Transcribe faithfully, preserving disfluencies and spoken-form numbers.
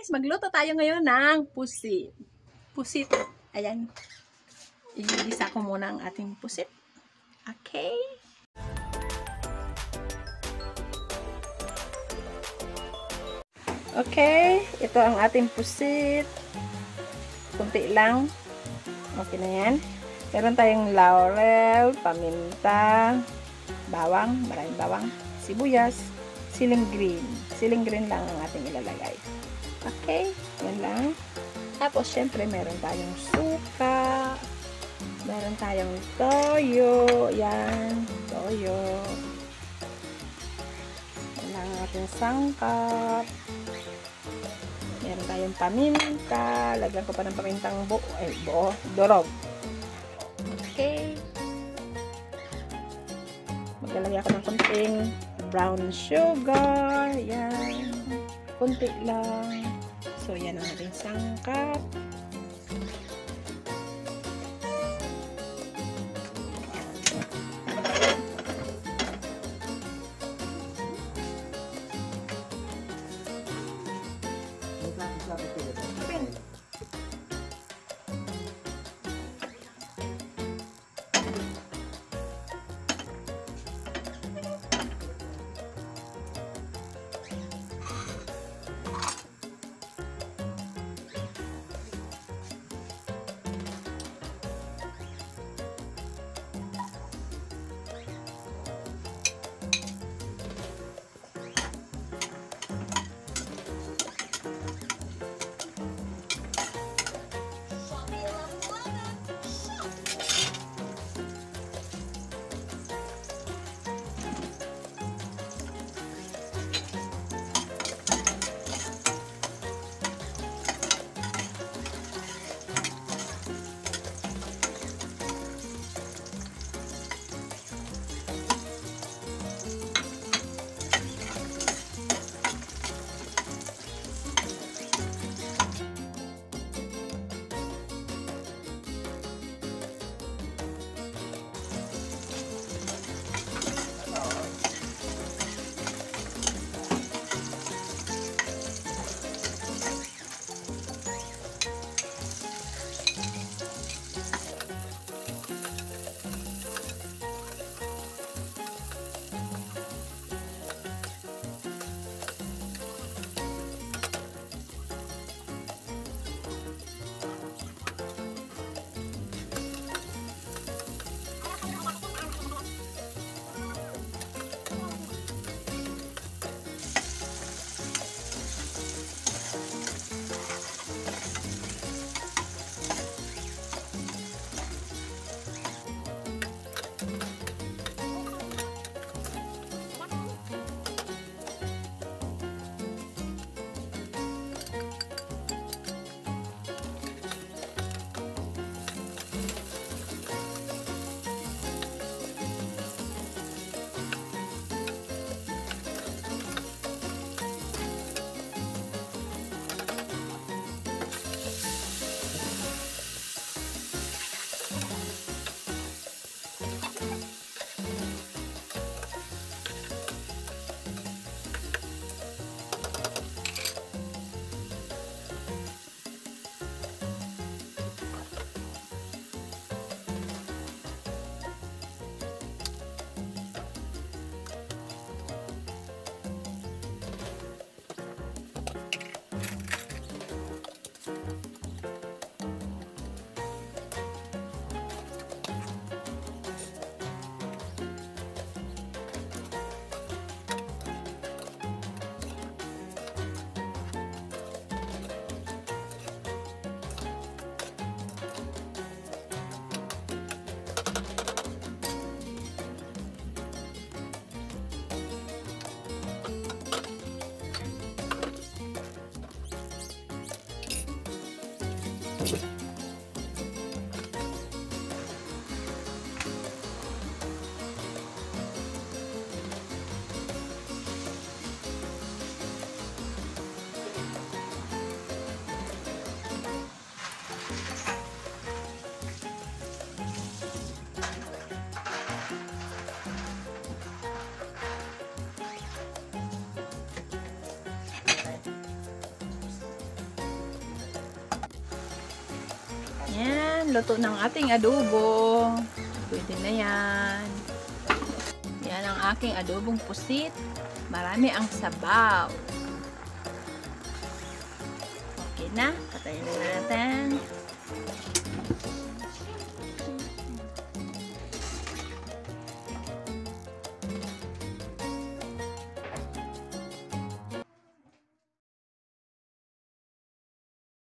guys, magluto tayo ngayon ng pusit. Pusit. Ayan. Igigisa ko muna ang ating pusit. Okay. Okay. Ito ang ating pusit. Kunti lang. Okay na yan. Meron tayong laurel, paminta, bawang, maraming bawang, sibuyas, siling green. Siling green lang ang ating ilalagay. Okay, yan lang. Tapos, syempre, meron tayong suka. Meron tayong toyo. Yan, toyo. Yan lang ang ating sangkap. Meron tayong paminta. Lagyan ko pa ng pamintang buo, eh, buo, durog. Okay. Maglalagay ako ng konting brown sugar. Yan. Kunti lang. So, yan ang ating sangkap. Yan, luto ng ating adobo. Pwede na yan. Yan ang aking adobong pusit. Marami ang sabaw. Okay na. Patayin na natin.